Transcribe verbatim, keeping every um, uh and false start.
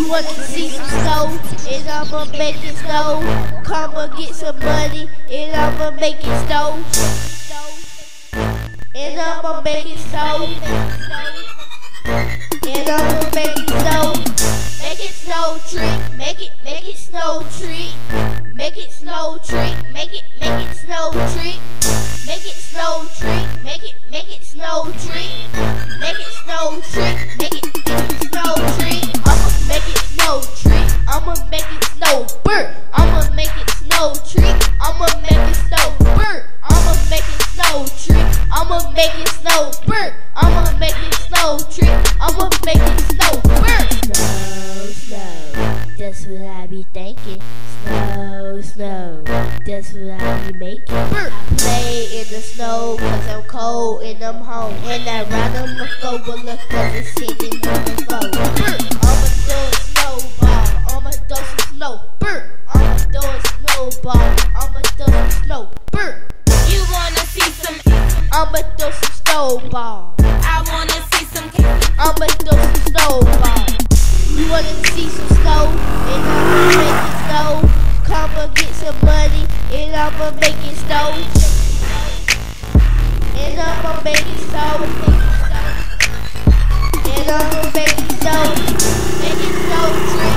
You wanna see some snow, and I'ma make it snow. Come and get some money, and I'ma make it snow. And I'ma make it snow. And I'ma make it snow. Make it snow tree, make it, make it snow tree. Make it snow tree, make it, make it snow tree. Make it snow tree, make it, make it snow tree. Make it snow tree, make it, make it snow tree. I'ma make it snow tree, I'ma make it snow bird. I'ma make it snow tree, I'ma make it snow bird. I'ma make it snow tree, I'ma make it snow bird. I'ma make it snow tree, I'ma make it snow bird. Snow, snow, that's what I be thinking. Snow, snow, that's what I be making. I play in the snow cause I'm cold and I'm home. And I ride on my four-wheeler cause it's sitting on the floor. I'ma throw a snowball, I'ma throw some snow. I'ma throw a snowball, I'ma throw some snow. You wanna see some? I'ma throw some snowball. I wanna see some. I'ma throw some snowball. You wanna see some snow, and I'ma make it snow. Come and get some money, and I'ma make it snow. And I'ma make it snow. And I'ma make it snow. Make it snow tree.